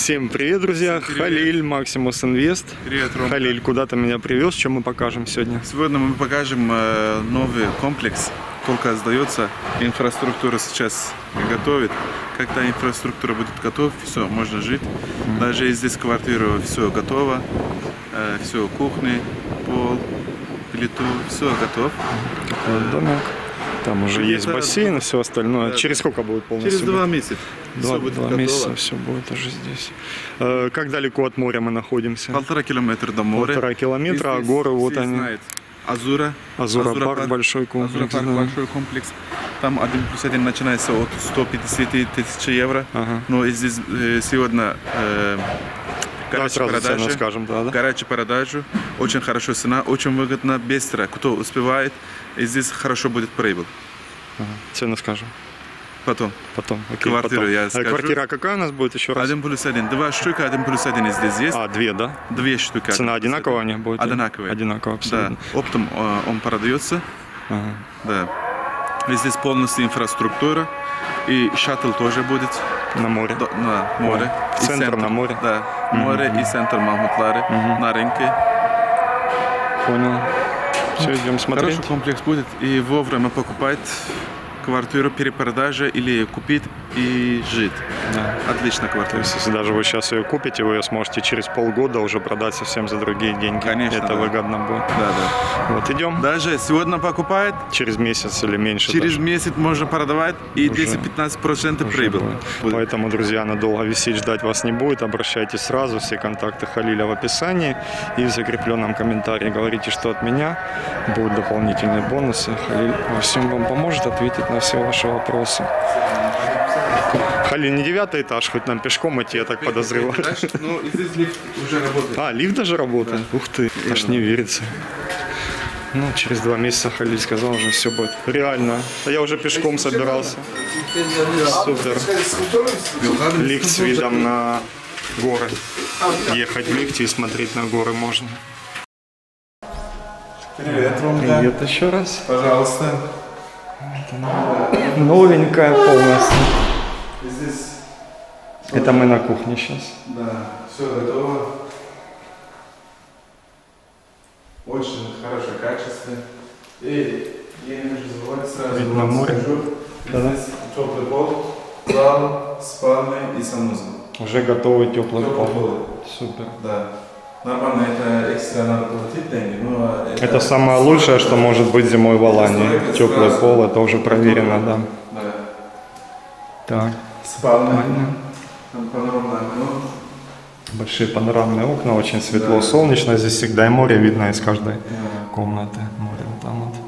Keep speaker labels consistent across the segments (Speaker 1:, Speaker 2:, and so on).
Speaker 1: Всем привет, друзья!
Speaker 2: Всем привет.
Speaker 1: Халиль, Максимус Инвест.
Speaker 2: Привет, Ром.
Speaker 1: Халиль, куда ты меня привез? Что мы покажем сегодня?
Speaker 2: Сегодня мы покажем новый комплекс. Только сдается, инфраструктура сейчас готовит. Когда инфраструктура будет готова, все, можно жить. Даже здесь квартира, все готово. Все, кухня, пол, плиту, все готов.
Speaker 1: Такой домик. Там уже есть бассейн и все остальное.
Speaker 2: Да,
Speaker 1: Через сколько будет полностью?
Speaker 2: Через 2 месяца. Все будет
Speaker 1: Два
Speaker 2: готово.
Speaker 1: месяца все будет уже здесь. Как далеко от моря мы находимся?
Speaker 2: 1,5 километра до моря.
Speaker 1: 1,5 километра, а
Speaker 2: Здесь
Speaker 1: горы вот
Speaker 2: все
Speaker 1: они.
Speaker 2: знают. Азура
Speaker 1: Парк, большой комплекс.
Speaker 2: Азура парк,
Speaker 1: да.
Speaker 2: большой комплекс. Там 1+1 начинается от 150 тысяч евро.
Speaker 1: Ага.
Speaker 2: Но здесь сегодня
Speaker 1: Да, сразу цену скажем, да?
Speaker 2: горячая продажа. Очень хорошая цена, очень выгодно, быстро. Кто успевает, и здесь хорошо будет прибыль.
Speaker 1: Ага. Цену скажем.
Speaker 2: Потом.
Speaker 1: Окей,
Speaker 2: Квартиру
Speaker 1: потом.
Speaker 2: я скажу.
Speaker 1: Квартира какая у нас будет еще раз?
Speaker 2: 1+1. 2 штуки, 1+1 здесь есть.
Speaker 1: Две, да?
Speaker 2: 2 штуки.
Speaker 1: Цена
Speaker 2: 1+1.
Speaker 1: одинаковая у них будет?
Speaker 2: Одинаковая.
Speaker 1: Одинаково, абсолютно.
Speaker 2: Да. Оптом он продается.
Speaker 1: Ага.
Speaker 2: Да. И здесь полностью инфраструктура. И шаттл тоже будет.
Speaker 1: На море?
Speaker 2: На море.
Speaker 1: В центр на море?
Speaker 2: Да. Море и центр Махмутлары на рынке.
Speaker 1: Понял. Все, идем смотреть.
Speaker 2: Хороший комплекс будет. И вовремя покупать квартиру, перепродажа или купить и жить.
Speaker 1: Да.
Speaker 2: Отлично
Speaker 1: То
Speaker 2: квартира.
Speaker 1: есть, если даже вы сейчас ее купите, вы ее сможете через полгода уже продать совсем за другие деньги.
Speaker 2: Конечно,
Speaker 1: Это
Speaker 2: да.
Speaker 1: выгодно будет.
Speaker 2: Да.
Speaker 1: Вот идем.
Speaker 2: Даже сегодня покупает,
Speaker 1: Через месяц или меньше.
Speaker 2: через
Speaker 1: даже
Speaker 2: месяц можно продавать и
Speaker 1: Уже
Speaker 2: 10-15%
Speaker 1: уже
Speaker 2: прибыль.
Speaker 1: будет. Поэтому, друзья, надолго висеть ждать вас не будет. Обращайтесь сразу. Все контакты Халиля в описании. И в закрепленном комментарии говорите, что от меня будут дополнительные бонусы. Халиль во всем вам поможет ответить на все ваши вопросы. Халиль, не 9 этаж, хоть нам пешком идти, я так подозреваю.
Speaker 2: Ну, и здесь лифт уже работает.
Speaker 1: Лифт даже работает? Ух ты, аж не верится. Ну, через 2 месяца Халиль сказал, уже все будет. Реально. А я уже пешком собирался. Супер. Лифт с видом на горы. Ехать в лифте и смотреть на горы можно.
Speaker 2: Привет, Ромка.
Speaker 1: Привет еще раз.
Speaker 2: Пожалуйста.
Speaker 1: Новенькая полностью.
Speaker 2: Здесь,
Speaker 1: Это мы на кухне сейчас.
Speaker 2: да, все готово. Очень хорошее качество. И я не хочу забывать сразу.
Speaker 1: Видно
Speaker 2: вам
Speaker 1: море.
Speaker 2: скажу,
Speaker 1: Да-да.
Speaker 2: Здесь теплый пол, зал, спальня и санузел.
Speaker 1: Уже готовый теплый
Speaker 2: Теплый
Speaker 1: пол.
Speaker 2: пол.
Speaker 1: Супер.
Speaker 2: Да. Нормально, это экстра надо платить деньги, но
Speaker 1: Это самое лучшее, что может быть зимой в Алании.
Speaker 2: Это
Speaker 1: Теплый
Speaker 2: сразу
Speaker 1: пол, это уже проверено, да.
Speaker 2: Да.
Speaker 1: Так.
Speaker 2: Спальня. Там панорамное окно.
Speaker 1: Большие панорамные окна, очень светло, солнечно. Здесь всегда и море видно из каждой комнаты. Море вот там вот.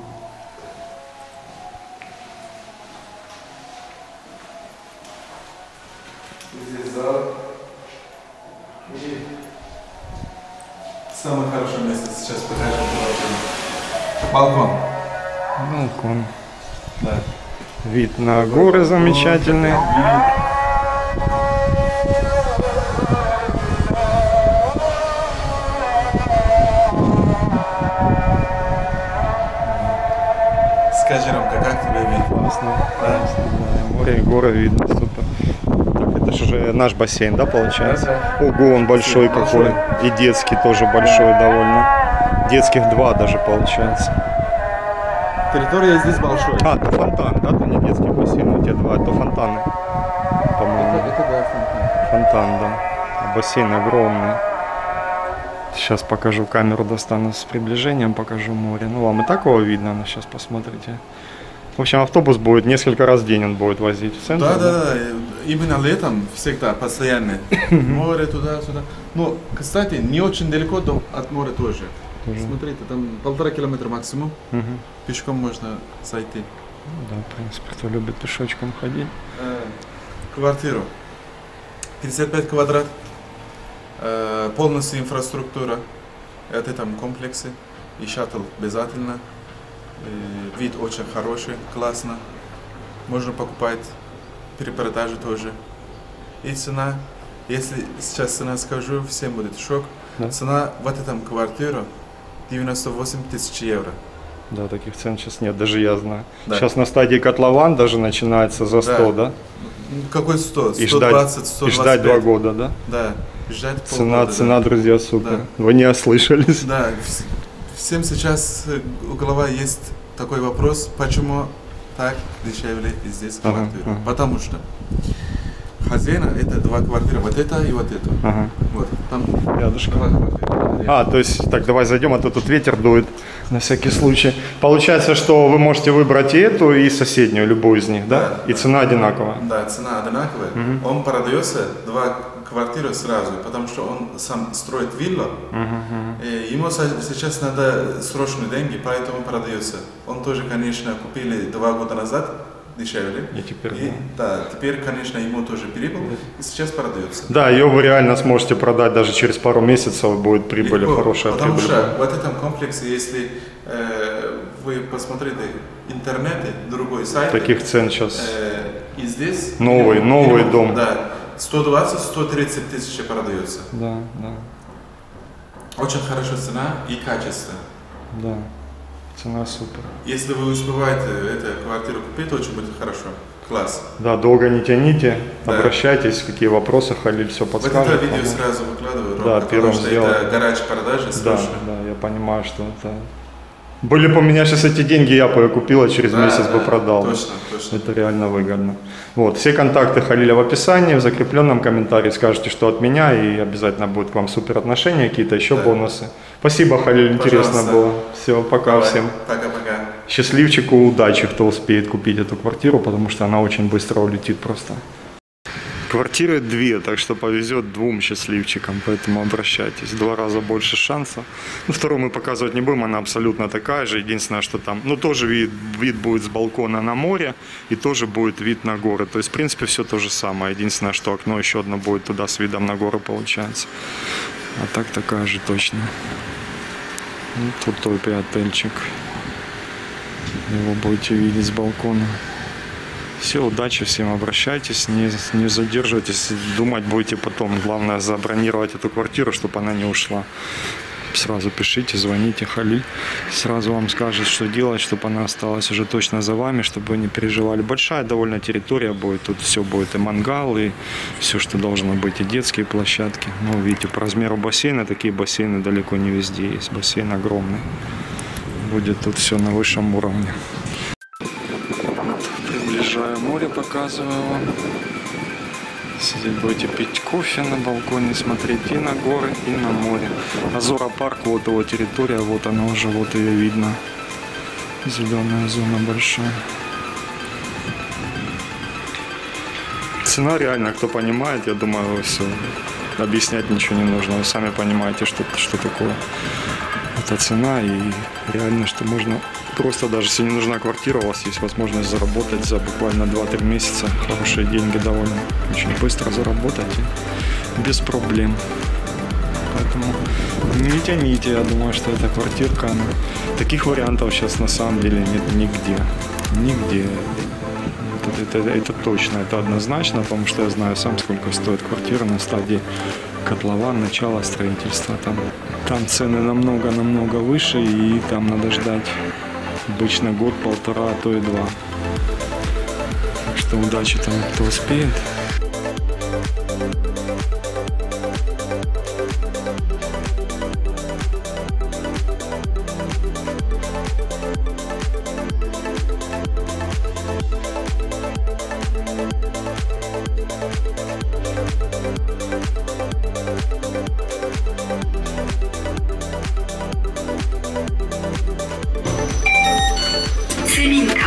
Speaker 2: Здесь зал. И самое хорошее место сейчас покажем. Балкон.
Speaker 1: Балкон.
Speaker 2: Да.
Speaker 1: Вид на горы замечательный.
Speaker 2: Скажи, Ромка, как тебе вид?
Speaker 1: Классно. Да, море и горы видно, супер. Так, это же уже наш бассейн, да, получается? Ого, он большой какой. И детский тоже большой довольно. Детских 2 даже получается.
Speaker 2: Территория здесь большая.
Speaker 1: Это фонтан, да? Это не детский бассейн, у тебя 2, это фонтаны, по-моему.
Speaker 2: Это да, фонтан.
Speaker 1: Фонтан, да. А бассейн огромный. Сейчас покажу камеру, достану с приближением, покажу море. Ну, вам и так его видно, но сейчас посмотрите. В общем, автобус будет несколько раз в день он будет возить в центр.
Speaker 2: Да. Именно летом всегда, постоянно. Море туда-сюда. Но, кстати, не очень далеко от моря тоже. Смотрите, там 1,5 километра максимум.
Speaker 1: Мгм.
Speaker 2: Пешком можно зайти.
Speaker 1: Ну да, в принципе, кто любит пешочком ходить.
Speaker 2: Квартиру. 55 квадрат. Полностью инфраструктура. Это там комплексы. И шаттл обязательно. Вид очень хороший, классно. Можно покупать, перепродажи тоже. И цена, если сейчас цена скажу, всем будет шок.
Speaker 1: Да.
Speaker 2: Цена в этом квартиру 98 тысяч евро.
Speaker 1: Да, таких цен сейчас нет, даже я знаю.
Speaker 2: Да.
Speaker 1: Сейчас на стадии котлован даже начинается за 100, да?
Speaker 2: Какой 100?
Speaker 1: И
Speaker 2: 120,
Speaker 1: ждать,
Speaker 2: 125.
Speaker 1: и ждать 2 года, да?
Speaker 2: Да, ждать
Speaker 1: Цена,
Speaker 2: полгода.
Speaker 1: цена,
Speaker 2: да.
Speaker 1: друзья, супер.
Speaker 2: Да.
Speaker 1: Вы не ослышались.
Speaker 2: Да, всем сейчас у головы есть такой вопрос, почему так дешевле здесь
Speaker 1: Ага,
Speaker 2: квартира.
Speaker 1: ага.
Speaker 2: Потому что хозяина это 2 квартиры, вот это и вот это.
Speaker 1: Ага.
Speaker 2: Вот, там
Speaker 1: Рядышком.
Speaker 2: 2 квартиры.
Speaker 1: То есть, так, давай зайдем, а то тут ветер дует на всякий случай. Получается, что вы можете выбрать и эту, и соседнюю, любую из них, да?
Speaker 2: Да,
Speaker 1: И
Speaker 2: да.
Speaker 1: цена одинаковая.
Speaker 2: Да, цена одинаковая. Он продается 2 квартиры сразу, потому что он сам строит виллу. Ему сейчас надо срочные деньги, поэтому продается. Он тоже, конечно, купили 2 года назад дешевле.
Speaker 1: И теперь,
Speaker 2: да, теперь, конечно, ему тоже перебыл, и сейчас продается.
Speaker 1: Да, ее вы реально сможете продать даже через пару месяцев, будет прибыль,
Speaker 2: Легко,
Speaker 1: хорошая
Speaker 2: потому
Speaker 1: прибыль.
Speaker 2: что в этом комплексе, если вы посмотрите интернете, другой сайт,
Speaker 1: Таких цен сейчас.
Speaker 2: и здесь
Speaker 1: Новый дом.
Speaker 2: Да, 120-130 тысяч продается.
Speaker 1: Да, да,
Speaker 2: Очень хорошая цена и качество.
Speaker 1: да. Цена супер.
Speaker 2: Если вы успеваете эту квартиру купить, очень будет хорошо. Класс.
Speaker 1: Да, долго не тяните,
Speaker 2: Да.
Speaker 1: обращайтесь, какие вопросы, Халиль все
Speaker 2: Вот
Speaker 1: подскажет.
Speaker 2: это видео
Speaker 1: поможет.
Speaker 2: сразу выкладываю,
Speaker 1: Да,
Speaker 2: Ром, потому
Speaker 1: первым
Speaker 2: что
Speaker 1: сделал.
Speaker 2: это горячая продажа,
Speaker 1: Да,
Speaker 2: срочно.
Speaker 1: да, я понимаю, что это... Были бы у меня сейчас эти деньги, я бы купил, а через
Speaker 2: Да,
Speaker 1: месяц бы
Speaker 2: да,
Speaker 1: продал.
Speaker 2: точно, точно.
Speaker 1: Это реально выгодно. Вот, все контакты Халиля в описании, в закрепленном комментарии скажете, что от меня, и обязательно будут к вам супер отношения, какие-то еще
Speaker 2: Да.
Speaker 1: бонусы. Спасибо, Халиль, интересно
Speaker 2: Пожалуйста.
Speaker 1: было. Все, пока
Speaker 2: Давай,
Speaker 1: всем.
Speaker 2: Пока-пока.
Speaker 1: Счастливчику, удачи, кто успеет купить эту квартиру, потому что она очень быстро улетит просто. Квартиры 2, так что повезет 2 счастливчикам, поэтому обращайтесь. 2 раза больше шансов. Вторую мы показывать не будем, она абсолютно такая же. Единственное, что там, тоже вид будет с балкона на море и тоже будет вид на горы. То есть, в принципе, все то же самое. Единственное, что окно еще одно будет туда с видом на горы получается. А так такая же точно. Тут только отельчик. Его будете видеть с балкона. Все, удачи всем, обращайтесь, не задерживайтесь, думать будете потом. Главное забронировать эту квартиру, чтобы она не ушла. Сразу пишите, звоните, Халиль сразу вам скажет, что делать, чтобы она осталась уже точно за вами, чтобы вы не переживали. Большая довольно территория будет, тут все будет и мангал, и все, что должно быть, и детские площадки. Видите, по размеру бассейна, такие бассейны далеко не везде есть, бассейн огромный. Будет тут все на высшем уровне. Приближаю море, показываю вам. Сидеть будете пить кофе на балконе, смотреть и на горы, и на море. Азора парк, вот его территория, вот она уже, вот ее видно. Зеленая зона большая. Цена реально, кто понимает, я думаю, все. Объяснять ничего не нужно. Вы сами понимаете, что такое эта цена. И реально, что можно просто, даже если не нужна квартира, у вас есть возможность заработать за буквально 2-3 месяца. Хорошие деньги довольно. Очень быстро заработать и без проблем. Поэтому не тяните, я думаю, что эта квартирка, таких вариантов сейчас на самом деле нет нигде. Нигде. Это точно, это однозначно, потому что я знаю сам, сколько стоит квартира на стадии котлован, начала строительства. Там цены намного выше, и там надо ждать обычно год, 1,5, а то и 2. Так что удачи тому, кто успеет.
Speaker 3: 此命卡